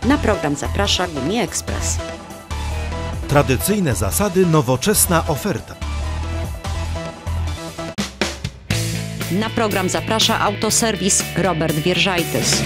Na program zaprasza Gumi Express. Tradycyjne zasady, nowoczesna oferta. Na program zaprasza autoserwis Robert Wierżajtys.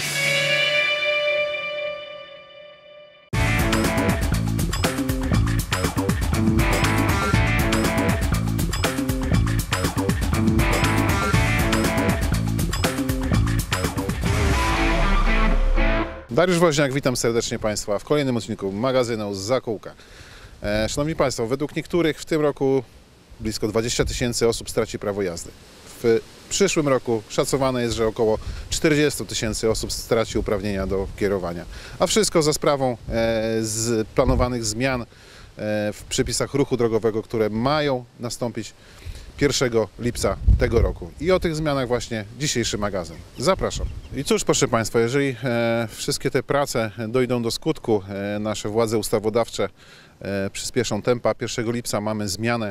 Dariusz Woźniak, witam serdecznie Państwa w kolejnym odcinku magazynu z Zakółka. Szanowni Państwo, według niektórych w tym roku blisko 20 000 osób straci prawo jazdy. W przyszłym roku szacowane jest, że około 40 000 osób straci uprawnienia do kierowania. A wszystko za sprawą z planowanych zmian w przepisach ruchu drogowego, które mają nastąpić 1 lipca tego roku. I o tych zmianach właśnie dzisiejszy magazyn. Zapraszam. I cóż, proszę Państwa, jeżeli wszystkie te prace dojdą do skutku, nasze władze ustawodawcze przyspieszą tempa, 1 lipca mamy zmianę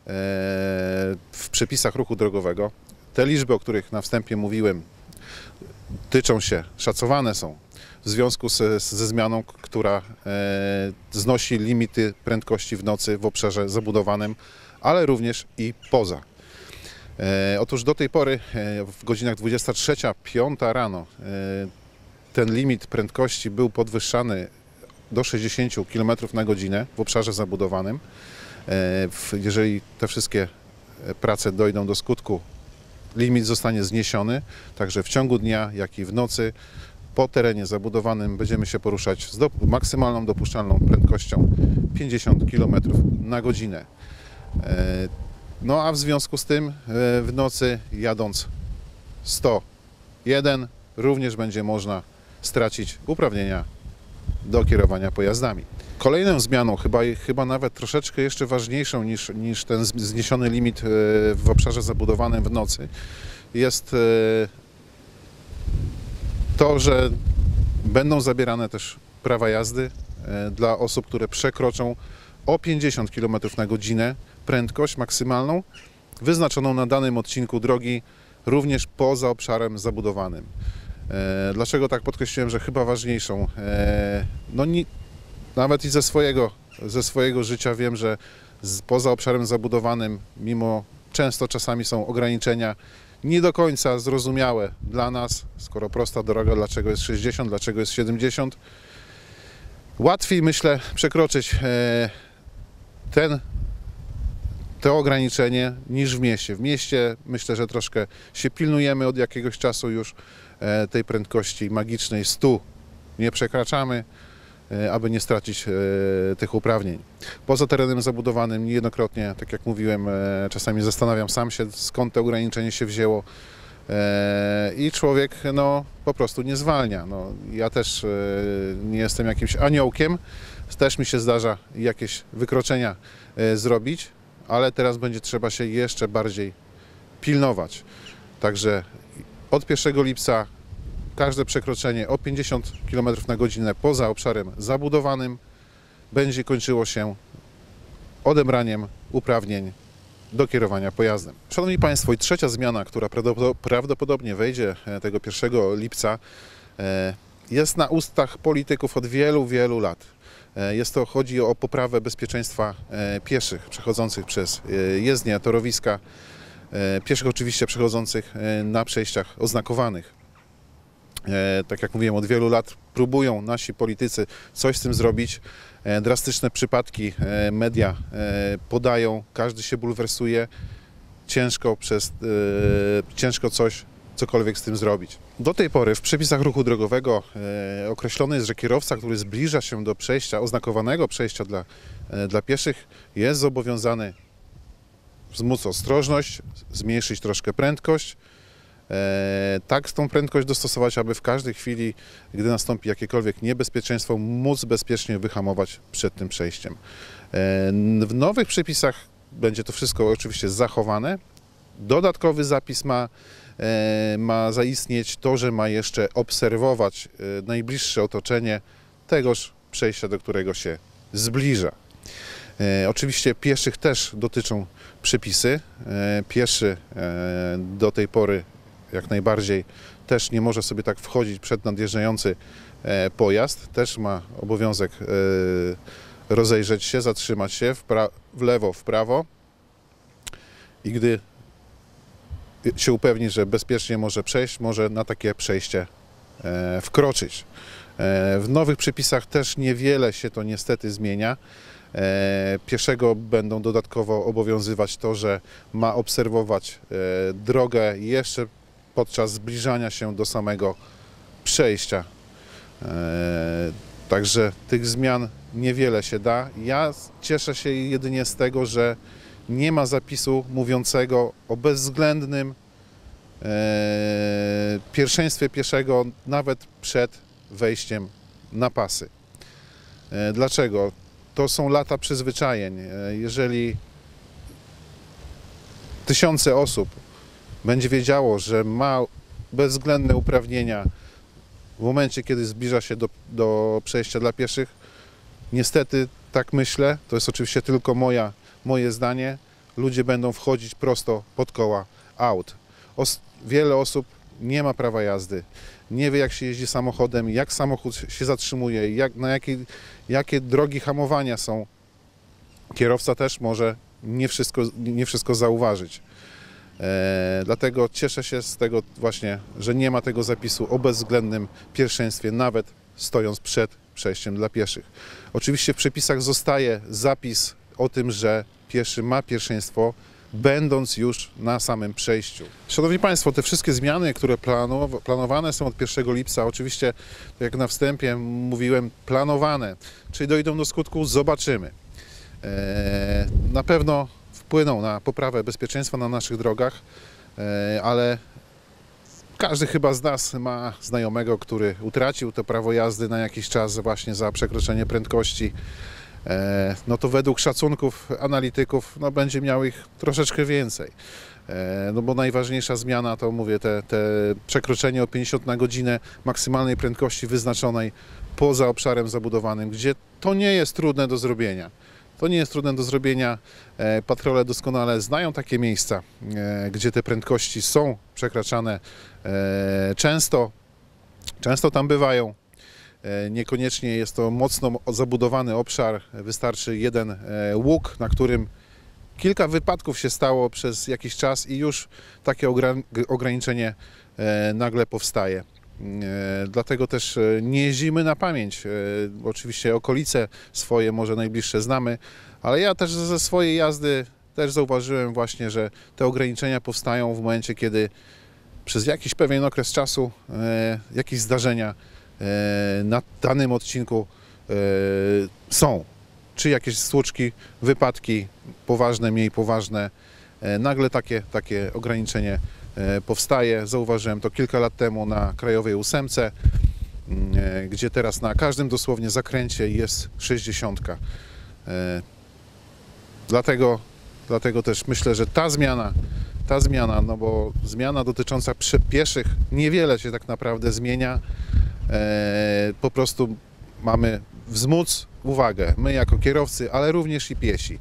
w przepisach ruchu drogowego. Te liczby, o których na wstępie mówiłem, szacowane są w związku ze zmianą, która znosi limity prędkości w nocy w obszarze zabudowanym, ale również i poza. Otóż do tej pory w godzinach 23:05 rano ten limit prędkości był podwyższany do 60 km na godzinę w obszarze zabudowanym. Jeżeli te wszystkie prace dojdą do skutku, limit zostanie zniesiony, także w ciągu dnia, jak i w nocy po terenie zabudowanym będziemy się poruszać z maksymalną dopuszczalną prędkością 50 km na godzinę. No a w związku z tym w nocy jadąc 101 również będzie można stracić uprawnienia do kierowania pojazdami. Kolejną zmianą, chyba nawet troszeczkę jeszcze ważniejszą niż ten zniesiony limit w obszarze zabudowanym w nocy, jest to, że będą zabierane też prawa jazdy dla osób, które przekroczą o 50 km na godzinę prędkość maksymalną wyznaczoną na danym odcinku drogi, również poza obszarem zabudowanym. Dlaczego tak podkreśliłem, że chyba ważniejszą? Nawet i ze swojego życia wiem, że poza obszarem zabudowanym, mimo często czasami są ograniczenia nie do końca zrozumiałe dla nas, skoro prosta droga, dlaczego jest 60, dlaczego jest 70. Łatwiej, myślę, przekroczyć to ograniczenie niż w mieście. W mieście myślę, że troszkę się pilnujemy od jakiegoś czasu już tej prędkości magicznej 100 nie przekraczamy, aby nie stracić tych uprawnień. Poza terenem zabudowanym niejednokrotnie, tak jak mówiłem, czasami zastanawiam sam się, skąd to ograniczenie się wzięło i człowiek po prostu nie zwalnia. Ja też nie jestem jakimś aniołkiem, też mi się zdarza jakieś wykroczenia zrobić, ale teraz będzie trzeba się jeszcze bardziej pilnować. Także od 1 lipca każde przekroczenie o 50 km na godzinę poza obszarem zabudowanym będzie kończyło się odebraniem uprawnień do kierowania pojazdem. Szanowni Państwo, i trzecia zmiana, która prawdopodobnie wejdzie tego 1 lipca, jest na ustach polityków od wielu, wielu lat. Chodzi o poprawę bezpieczeństwa pieszych przechodzących przez jezdnie, torowiska, pieszych oczywiście przechodzących na przejściach oznakowanych. Tak jak mówiłem, od wielu lat próbują nasi politycy coś z tym zrobić. Drastyczne przypadki media podają, każdy się bulwersuje, ciężko cokolwiek z tym zrobić. Do tej pory w przepisach ruchu drogowego określone jest, że kierowca, który zbliża się do przejścia, oznakowanego przejścia dla pieszych, jest zobowiązany wzmóc ostrożność, zmniejszyć troszkę prędkość, tak tą prędkość dostosować, aby w każdej chwili, gdy nastąpi jakiekolwiek niebezpieczeństwo, móc bezpiecznie wyhamować przed tym przejściem. W nowych przepisach będzie to wszystko oczywiście zachowane. Dodatkowy zapis ma zaistnieć to, że ma jeszcze obserwować najbliższe otoczenie tegoż przejścia, do którego się zbliża. Oczywiście pieszych też dotyczą przepisy. Pieszy do tej pory jak najbardziej też nie może sobie tak wchodzić przed nadjeżdżający pojazd też ma obowiązek rozejrzeć się, zatrzymać się w lewo, w prawo i gdy się upewni, że bezpiecznie może przejść, może na takie przejście wkroczyć. W nowych przepisach też niewiele się to niestety zmienia. Pieszego będą dodatkowo obowiązywać to, że ma obserwować drogę jeszcze podczas zbliżania się do samego przejścia. Także tych zmian niewiele się da. Ja cieszę się jedynie z tego, że nie ma zapisu mówiącego o bezwzględnym pierwszeństwie pieszego nawet przed wejściem na pasy. Dlaczego? To są lata przyzwyczajeń. Jeżeli tysiące osób będzie wiedziało, że ma bezwzględne uprawnienia w momencie, kiedy zbliża się do przejścia dla pieszych, niestety tak myślę, to jest oczywiście tylko moje zdanie, ludzie będą wchodzić prosto pod koła aut. Wiele osób nie ma prawa jazdy, nie wie jak się jeździ samochodem, jak samochód się zatrzymuje, jakie drogi hamowania są. Kierowca też może nie wszystko zauważyć. Dlatego cieszę się z tego właśnie, że nie ma tego zapisu o bezwzględnym pierwszeństwie, nawet stojąc przed przejściem dla pieszych. Oczywiście w przepisach zostaje zapis o tym, że pieszy ma pierwszeństwo, będąc już na samym przejściu. Szanowni Państwo, te wszystkie zmiany, które planowane są od 1 lipca, oczywiście, jak na wstępie mówiłem, planowane, czyli dojdą do skutku, zobaczymy. Na pewno wpłyną na poprawę bezpieczeństwa na naszych drogach, ale każdy chyba z nas ma znajomego, który utracił to prawo jazdy na jakiś czas właśnie za przekroczenie prędkości. No to według szacunków analityków będzie miał ich troszeczkę więcej. No bo najważniejsza zmiana to mówię, te przekroczenie o 50 na godzinę maksymalnej prędkości wyznaczonej poza obszarem zabudowanym, gdzie to nie jest trudne do zrobienia. To nie jest trudne do zrobienia. Patrole doskonale znają takie miejsca, gdzie te prędkości są przekraczane często tam bywają. Niekoniecznie jest to mocno zabudowany obszar, wystarczy jeden łuk, na którym kilka wypadków się stało przez jakiś czas i już takie ograniczenie nagle powstaje. Dlatego też nie jeździmy na pamięć. Oczywiście okolice swoje, może najbliższe znamy, ale ja też ze swojej jazdy też zauważyłem właśnie, że te ograniczenia powstają w momencie, kiedy przez jakiś pewien okres czasu jakieś zdarzenia na danym odcinku są. Czy jakieś stłuczki, wypadki poważne, mniej poważne. Nagle takie ograniczenie powstaje. Zauważyłem to kilka lat temu na Krajowej 8, gdzie teraz na każdym dosłownie zakręcie jest 60. Dlatego też myślę, że ta zmiana, no bo zmiana dotycząca pieszych niewiele się tak naprawdę zmienia. Po prostu mamy wzmóc uwagę, my jako kierowcy, ale również i piesi.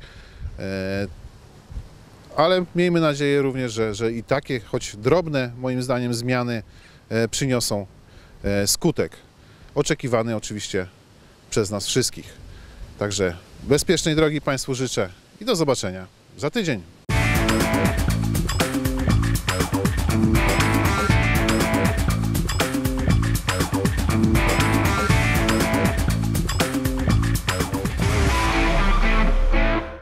Ale miejmy nadzieję również, że i takie, choć drobne moim zdaniem zmiany przyniosą skutek oczekiwany oczywiście przez nas wszystkich. Także bezpiecznej drogi Państwu życzę i do zobaczenia za tydzień.